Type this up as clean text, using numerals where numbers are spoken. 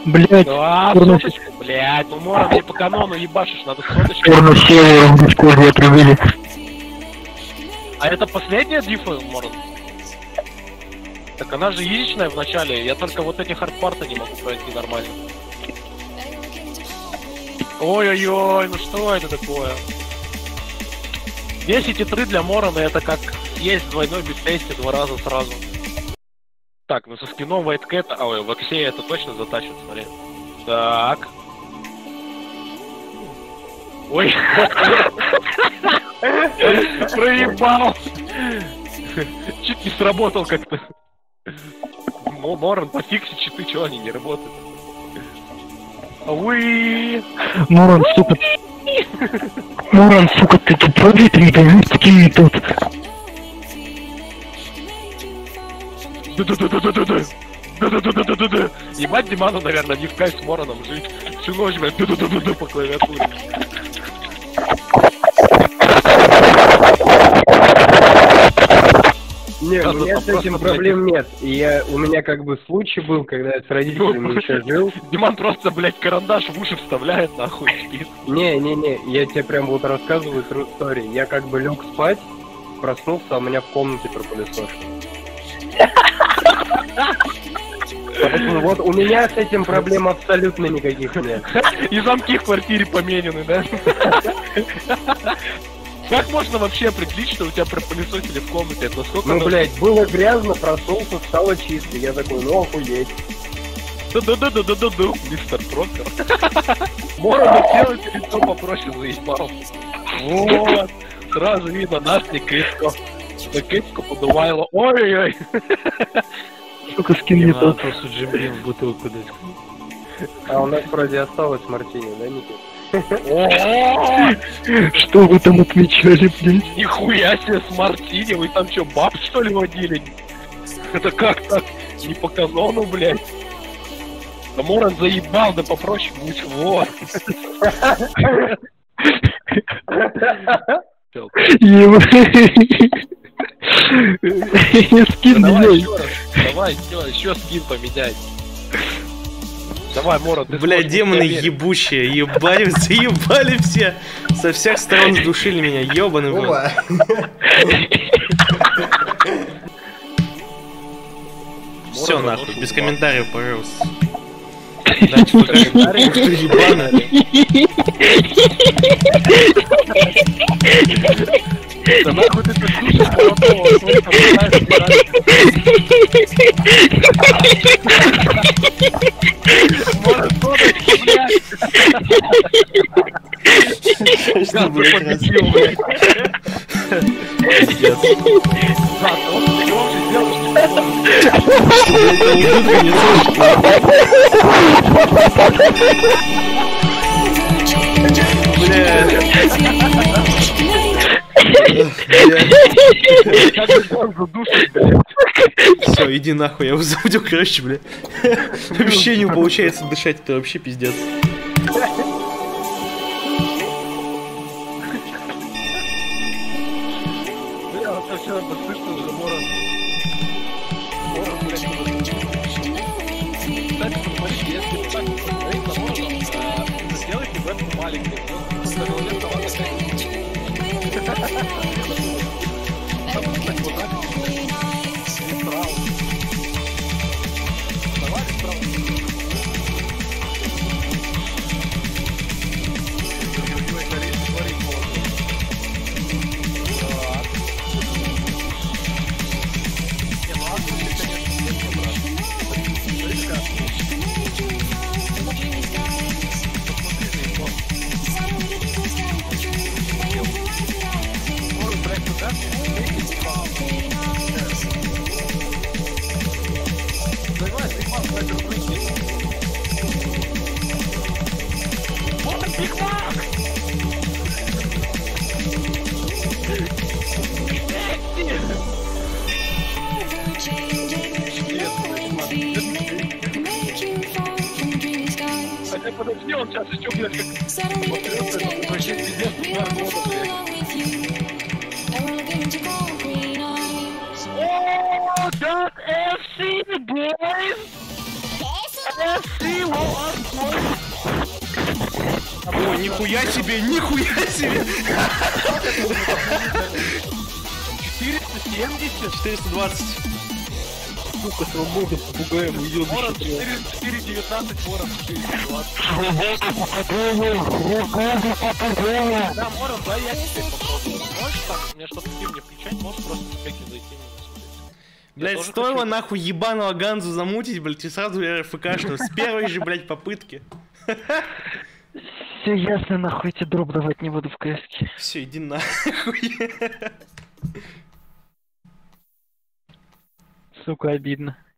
Блять, Да, соточку, блять, ну Мора, мне по канону ебашишь, надо соточку. Порно-севером в Дискорде отрубили. А это последняя дифа, Мора? Так она же яичная в начале, я только вот эти хардпарты не могу пройти нормально. Ой-ой-ой, ну что это такое? 10,3 для Морона это как есть двойной бигтесте 2 раза сразу. Так, ну со скином White Cat, ой, в Аксее это точно затащит, смотри. Так. Ой. Проебал. Чуть не сработал как-то. Морон, пофикси читы, чего они не работают? Уи. Моран, сука. Моран, сука, ты тупой, ты не понимаешь, таким не тут. Да-да-да-да-да-да. Ебать Диману, наверное, не в кайф с Мороном жить. Всю ночь, блядь, да-да-да-да по клавиатуре. Не, у меня с этим проблем нет. И у меня как бы случай был, когда я с родителями еще жил. Диман просто, блядь, карандаш в уши вставляет, нахуй, спит. Не-не-не, я тебе прям вот рассказываю true story. Я как бы лег спать, проснулся, а у меня в комнате пропылесошено. Поэтому вот у меня с этим проблем абсолютно никаких нет. И замки в квартире поменены, да? Как можно вообще определить, что у тебя пропылесосили в комнате? Это насколько... Ну, блядь, было грязно, проснулся, стало чисто. Я такой, ну охуеть. Да-да-да-да-да-да, мистер Прокер. Можно сделать лицо попроще, заебал. Вот. Сразу видно, нас не киску. На киску подувайло. Ой-ой-ой. Сука, скин не тот. Просто джимбин в бутылку дать. А у нас вроде осталось мартини, да, Никита? Что вы там отмечали, блядь? Нихуя себе с мартини, вы там что, баб что ли водили? Это как так? Не по канону, блядь. Да Моран заебал, да попроще будь, вот. Скин меняй. Давай еще скин поменяй. Давай, Мора, ты Бля, демоны ебучие, ебали, заебали все. Со всех сторон сдушили меня, ебаный в рот. Все нахуй, без комментариев, пожалуйста. Дальше по комментариям, что ебаный. Да нахуй ты тут слушаешь, сколько Мора, соточку, блядь! Что, блядь, победил, блядь! Да, он громче сделал, Все, иди нахуй, я его забудю, короче, бля. Вообще не получается дышать, это вообще пиздец. Бля, вот вообще надо слышно уже, Моран. Моран, блядь, кстати, посмотрите, если вы так посмотреть на Морана, сделайте вебку маленькой, он поставил лет на вас опять. Там, кстати, вот так. Листрал. Давай, Листрал. Ой-ой-ой, горит, смотри, молодец. Так. Не, ну Аксу, конечно, нет, не брат. Смотри, как. Посмотри на его. Может, брать туда? Давай, ты мам, дай другой. Вот он, Биг Мак! Хотя подожди, он сейчас еще, блядь, как... Вот это вообще пиздец, О, that FC, boys! FC! О, нихуя себе, нихуя себе! 470? 420. Сука, свобода, попугаем, Ворон уёбище. 419, ворон 420. Да, ворон, да, я теперь попробую. Можешь так, мне что-то фильм не включать, можешь просто в спеки зайти. Блять, тоже стоило хочу. нахуй ебаного Ганзу замутить, блять, и сразу РФКшную. С первой же, блять, попытки. Все ясно, нахуй тебе дроп давать не буду в КСке. Все, иди нахуй. Сука, обидно.